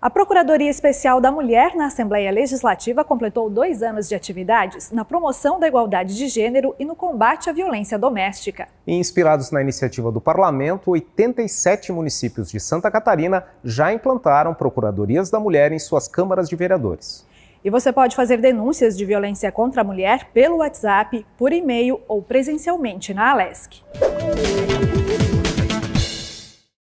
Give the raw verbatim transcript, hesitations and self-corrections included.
A Procuradoria Especial da Mulher na Assembleia Legislativa completou dois anos de atividades na promoção da igualdade de gênero e no combate à violência doméstica. E inspirados na iniciativa do Parlamento, oitenta e sete municípios de Santa Catarina já implantaram Procuradorias da Mulher em suas câmaras de vereadores. E você pode fazer denúncias de violência contra a mulher pelo WhatsApp, por e-mail ou presencialmente na Alesc.